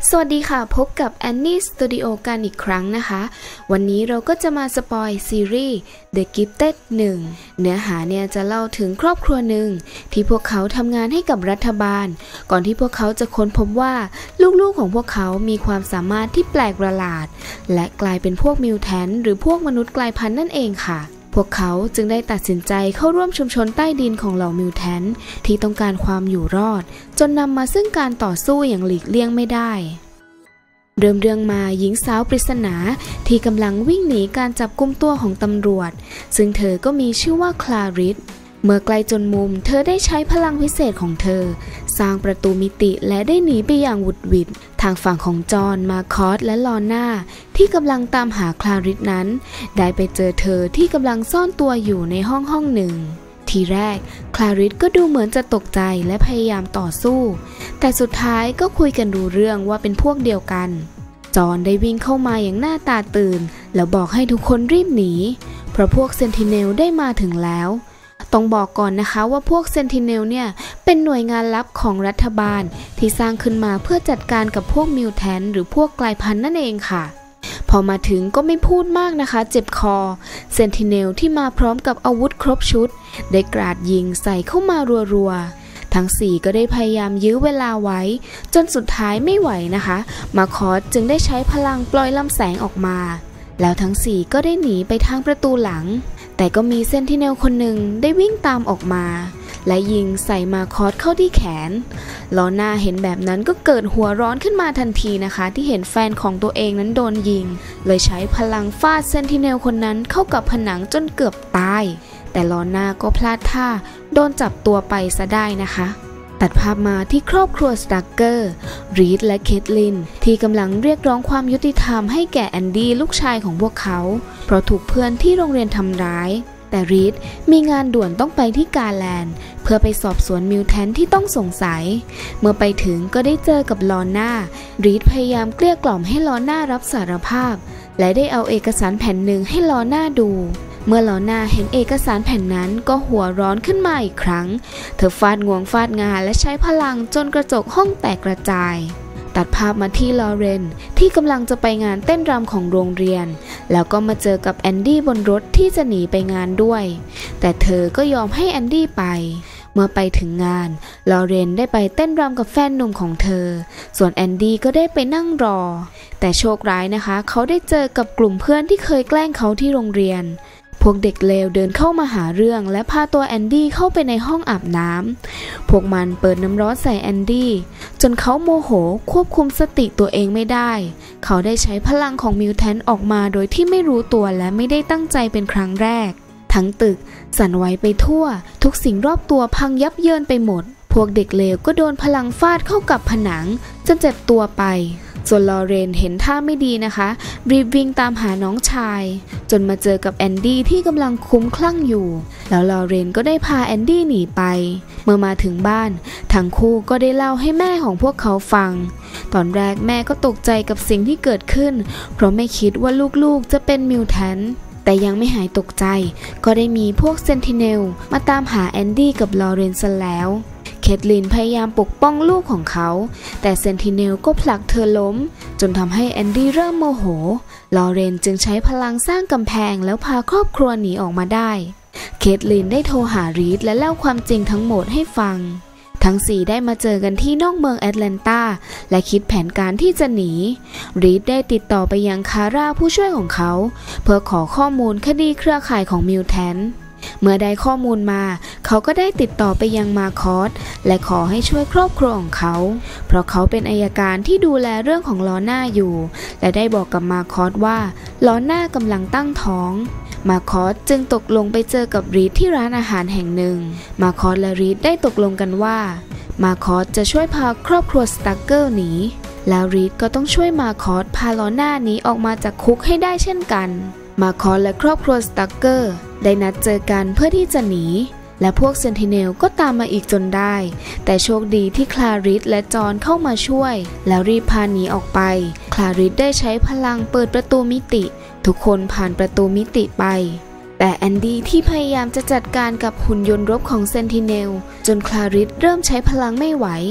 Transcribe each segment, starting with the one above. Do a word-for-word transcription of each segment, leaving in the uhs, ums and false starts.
สวัสดีค่ะพบกับ Annie Studio กันอีกครั้งนะคะวันนี้เราก็จะมาสปอยซีรีส์ The Gifted หนึ่งเนื้อหาเนี่ยจะเล่าถึงครอบครัวหนึ่งที่พวกเขาทำงานให้กับรัฐบาลก่อนที่พวกเขาจะค้นพบว่าลูกๆของพวกเขามีความสามารถที่แปลกประหลาดและกลายเป็นพวกมิวแทนต์หรือพวกมนุษย์กลายพันธุ์นั่นเองค่ะพวกเขาจึงได้ตัดสินใจเข้าร่วมชุมชนใต้ดินของเหล่ามิวแทนต์ที่ต้องการความอยู่รอดจนนำมาซึ่งการต่อสู้อย่างหลีกเลี่ยงไม่ได้เริ่มเรื่องมาหญิงสาวปริศนาที่กำลังวิ่งหนีการจับกุมตัวของตำรวจซึ่งเธอก็มีชื่อว่าคลาริสเมื่อใกล้จนมุมเธอได้ใช้พลังพิเศษของเธอสร้างประตูมิติและได้หนีไปอย่างหวุดหวิดทางฝั่งของจอห์นมาคอสและลอน่าที่กำลังตามหาคลาริสนั้นได้ไปเจอเธอที่กำลังซ่อนตัวอยู่ในห้องห้องหนึ่งทีแรกคลาริสก็ดูเหมือนจะตกใจและพยายามต่อสู้แต่สุดท้ายก็คุยกันรู้เรื่องว่าเป็นพวกเดียวกันจอห์นได้วิ่งเข้ามาอย่างหน้าตาตื่นแล้วบอกให้ทุกคนรีบหนีเพราะพวกเซนติเนลได้มาถึงแล้วต้องบอกก่อนนะคะว่าพวกเซนติเนลเนี่ยเป็นหน่วยงานลับของรัฐบาลที่สร้างขึ้นมาเพื่อจัดการกับพวกมิวแทนต์หรือพวกกลายพันธุ์นั่นเองค่ะพอมาถึงก็ไม่พูดมากนะคะเจ็บคอเซนติเนลที่มาพร้อมกับอาวุธครบชุดได้กราดยิงใส่เข้ามารัวๆทั้งสี่ก็ได้พยายามยื้อเวลาไว้จนสุดท้ายไม่ไหวนะคะมาคอสจึงได้ใช้พลังปล่อยลำแสงออกมาแล้วทั้งสี่ก็ได้หนีไปทางประตูหลังแต่ก็มีเซนติเนลคนหนึ่งได้วิ่งตามออกมาและยิงใส่มาคอสเข้าที่แขนลอน่าเห็นแบบนั้นก็เกิดหัวร้อนขึ้นมาทันทีนะคะที่เห็นแฟนของตัวเองนั้นโดนยิงเลยใช้พลังฟาดเซนติเนลคนนั้นเข้ากับผนังจนเกือบตายแต่ลอน่าก็พลาดท่าโดนจับตัวไปซะได้นะคะตัดภาพมาที่ครอบครัวสตาร์เกอร์รีดและเคทลินที่กำลังเรียกร้องความยุติธรรมให้แก่แอนดี้ลูกชายของพวกเขาเพราะถูกเพื่อนที่โรงเรียนทำร้ายแต่รีดมีงานด่วนต้องไปที่กาแลนด์เพื่อไปสอบสวนมิวแทนที่ต้องสงสัยเมื่อไปถึงก็ได้เจอกับลอน่ารีดพยายามเกลี้ยกล่อมให้ลอน่ารับสารภาพและได้เอาเอกสารแผ่นหนึ่งให้ลอน่าดูเมื่อลอน่าเห็นเอกสารแผ่นนั้นก็หัวร้อนขึ้นมาอีกครั้งเธอฟาดงวงฟาดงาและใช้พลังจนกระจกห้องแตกกระจายตัดภาพมาที่ลอเรนที่กำลังจะไปงานเต้นรำของโรงเรียนแล้วก็มาเจอกับแอนดี้บนรถที่จะหนีไปงานด้วยแต่เธอก็ยอมให้แอนดี้ไปเมื่อไปถึงงานลอเรนได้ไปเต้นรำกับแฟนหนุ่มของเธอส่วนแอนดี้ก็ได้ไปนั่งรอแต่โชคร้ายนะคะเขาได้เจอกับกลุ่มเพื่อนที่เคยแกล้งเขาที่โรงเรียนพวกเด็กเลวเดินเข้ามาหาเรื่องและพาตัวแอนดี้เข้าไปในห้องอาบน้ำพวกมันเปิดน้ำร้อนใส่แอนดี้จนเขาโมโหควบคุมสติตัวเองไม่ได้เขาได้ใช้พลังของมิวแทนต์ออกมาโดยที่ไม่รู้ตัวและไม่ได้ตั้งใจเป็นครั้งแรกทั้งตึกสั่นไหวไปทั่วทุกสิ่งรอบตัวพังยับเยินไปหมดพวกเด็กเลวก็โดนพลังฟาดเข้ากับผนังจนเจ็บตัวไปส่วนลอเรนเห็นท่าไม่ดีนะคะรีบวิ่งตามหาน้องชายจนมาเจอกับแอนดี้ที่กำลังคุ้มคลั่งอยู่แล้วลอเรนก็ได้พาแอนดี้หนีไปเมื่อมาถึงบ้านทั้งคู่ก็ได้เล่าให้แม่ของพวกเขาฟังตอนแรกแม่ก็ตกใจกับสิ่งที่เกิดขึ้นเพราะไม่คิดว่าลูกๆจะเป็นมิวแทนต์แต่ยังไม่หายตกใจก็ได้มีพวกเซนติเนลมาตามหาแอนดี้กับลอเรนซะแล้วเคทลินพยายามปกป้องลูกของเขาแต่เซนติเนลก็ผลักเธอล้มจนทำให้แอนดี้เริ่มโมโหลอเรนจึงใช้พลังสร้างกำแพงแล้วพาครอบครัวหนีออกมาได้เคทลินได้โทรหารีดและเล่าความจริงทั้งหมดให้ฟังทั้งสี่ได้มาเจอกันที่นอกเมืองแอตแลนตาและคิดแผนการที่จะหนีรีดได้ติดต่อไปยังคาร่าผู้ช่วยของเขาเพื่อขอข้อมูลคดีเครือข่ายของมิวแทนต์เมื่อได้ข้อมูลมาเขาก็ได้ติดต่อไปยังมาคอสและขอให้ช่วยครอบครัวของเขาเพราะเขาเป็นอัยการที่ดูแลเรื่องของลอน่าอยู่และได้บอกกับมาคอสว่าลอน่ากำลังตั้งท้องมาคอสจึงตกลงไปเจอกับรีดที่ร้านอาหารแห่งหนึ่งมาคอสและรีดได้ตกลงกันว่ามาคอสจะช่วยพาครอบครัวสตาร์เกอร์หนีแล้วรีดก็ต้องช่วยมาคอสพาลอน่าหนีออกมาจากคุกให้ได้เช่นกันมาคอสและครอบครัวสตาร์เกอร์ได้นัดเจอกันเพื่อที่จะหนีและพวกเซนติเนลก็ตามมาอีกจนได้แต่โชคดีที่คลาริสและจอห์นเข้ามาช่วยแล้วรีบพาหนีออกไปคลาริสได้ใช้พลังเปิดประตูมิติทุกคนผ่านประตูมิติไปแต่แอนดี้ที่พยายามจะจัดการกับหุ่นยนต์รบของเซนติเนลจนคลาริสเริ่มใช้พลังไม่ไหว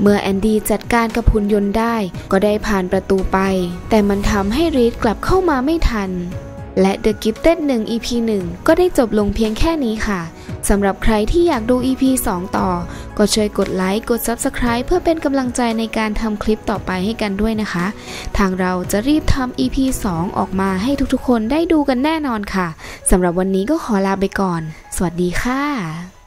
เมื่อแอนดี้จัดการกับหุ่นยนต์ได้ก็ได้ผ่านประตูไปแต่มันทำให้รีดกลับเข้ามาไม่ทันและ The Gifted หนึ่ง อี พี หนึ่ง ก็ได้จบลงเพียงแค่นี้ค่ะสำหรับใครที่อยากดู อี พี สอง ต่อก็ช่วยกดไลค์กด ซับสไครบ์ เพื่อเป็นกำลังใจในการทำคลิปต่อไปให้กันด้วยนะคะทางเราจะรีบทำ อี พี สอง ออกมาให้ทุกๆคนได้ดูกันแน่นอนค่ะสำหรับวันนี้ก็ขอลาไปก่อนสวัสดีค่ะ